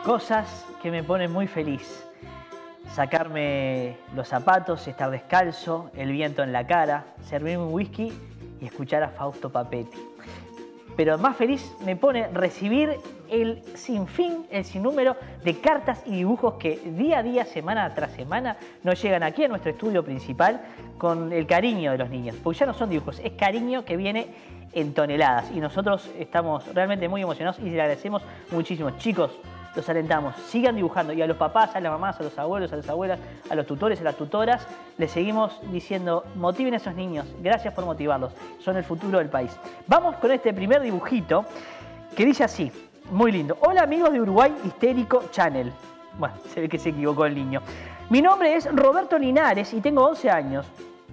cosas que me ponen muy feliz. Sacarme los zapatos, estar descalzo, el viento en la cara, servirme un whisky y escuchar a Fausto Papetti. Pero más feliz me pone recibir el sinfín, el sinnúmero de cartas y dibujos que día a día, semana tras semana, nos llegan aquí a nuestro estudio principal con el cariño de los niños. Porque ya no son dibujos, es cariño que viene en toneladas. Y nosotros estamos realmente muy emocionados y les agradecemos muchísimo. Chicos, los alentamos, sigan dibujando. Y a los papás, a las mamás, a los abuelos, a las abuelas, a los tutores, a las tutoras, les seguimos diciendo, motiven a esos niños. Gracias por motivarlos, son el futuro del país. Vamos con este primer dibujito que dice así, muy lindo. Hola amigos de Uruguay Histérico Channel. Bueno, se ve que se equivocó el niño. Mi nombre es Roberto Linares y tengo 11 años.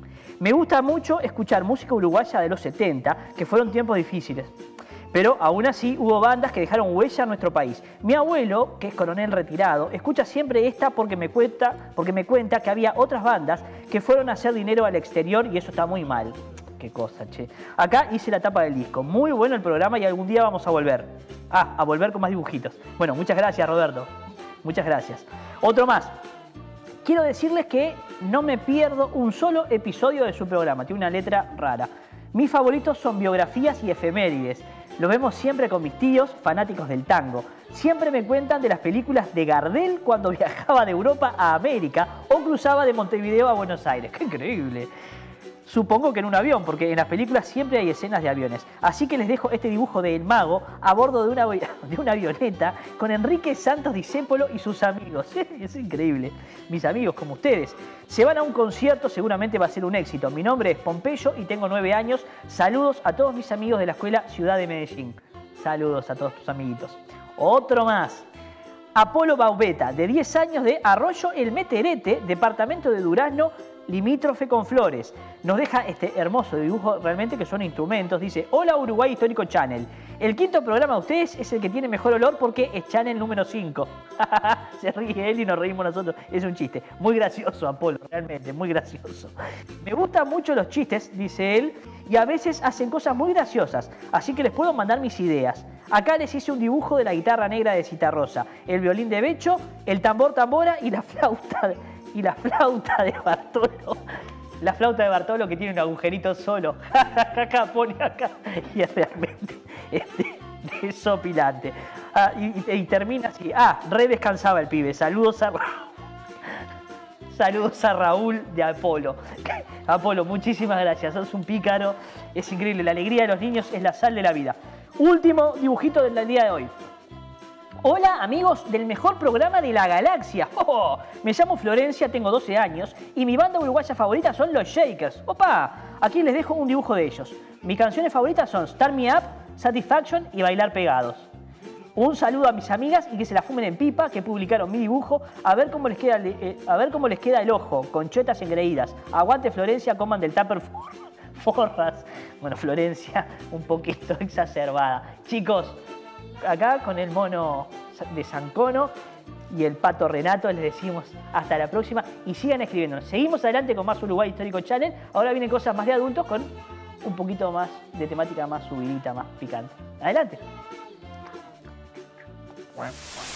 Me gusta mucho escuchar música uruguaya de los 70, que fueron tiempos difíciles. Pero aún así hubo bandas que dejaron huella en nuestro país. Mi abuelo, que es coronel retirado, escucha siempre esta porque me cuenta que había otras bandas que fueron a hacer dinero al exterior y eso está muy mal. Qué cosa, che. Acá hice la tapa del disco. Muy bueno el programa y algún día vamos a volver. A volver con más dibujitos. Bueno, muchas gracias, Roberto. Muchas gracias. Otro más. Quiero decirles que no me pierdo un solo episodio de su programa. Tiene una letra rara. Mis favoritos son biografías y efemérides. Los vemos siempre con mis tíos, fanáticos del tango. Siempre me cuentan de las películas de Gardel cuando viajaba de Europa a América o cruzaba de Montevideo a Buenos Aires. ¡Qué increíble! Supongo que en un avión, porque en las películas siempre hay escenas de aviones. Así que les dejo este dibujo de El Mago a bordo de una avioneta con Enrique Santos Discépolo y sus amigos. Es increíble. Mis amigos, como ustedes. Se van a un concierto, seguramente va a ser un éxito. Mi nombre es Pompeyo y tengo 9 años. Saludos a todos mis amigos de la Escuela Ciudad de Medellín. Saludos a todos tus amiguitos. Otro más. Apolo Baubeta, de 10 años, de Arroyo El Meterete, departamento de Durazno, limítrofe con Flores. Nos deja este hermoso dibujo, realmente que son instrumentos. Dice, hola Uruguay Histórico Channel. El quinto programa de ustedes es el que tiene mejor olor porque es Channel número 5. Se ríe él y nos reímos nosotros. Es un chiste. Muy gracioso, Apolo, realmente, muy gracioso. Me gustan mucho los chistes, dice él, y a veces hacen cosas muy graciosas. Así que les puedo mandar mis ideas. Acá les hice un dibujo de la guitarra negra de Citarrosa, el violín de Becho, el tambor tambora y la flauta de Bartolo. La flauta de Bartolo que tiene un agujerito solo. Acá pone acá. Y es realmente desopilante. Y termina así. Re descansaba el pibe. Saludos a Raúl de Apolo. Apolo, muchísimas gracias. Sos un pícaro. Es increíble. La alegría de los niños es la sal de la vida. Último dibujito del día de hoy. Hola amigos del mejor programa de la galaxia. Me llamo Florencia, tengo 12 años y mi banda uruguaya favorita son los Shakers. ¡Opa! Aquí les dejo un dibujo de ellos. Mis canciones favoritas son Start Me Up, Satisfaction y Bailar Pegados. Un saludo a mis amigas y que se la fumen en pipa, que publicaron mi dibujo. A ver cómo les queda el ojo, con chetas engreídas. Aguante Florencia, coman del tupper forras. Bueno, Florencia, un poquito exacerbada. Chicos, acá con el mono de Sancono y el pato Renato les decimos hasta la próxima y sigan escribiendo. Seguimos adelante con más Uruguay Histórico Channel. Ahora vienen cosas más de adultos con un poquito más de temática más subidita, más picante. Adelante.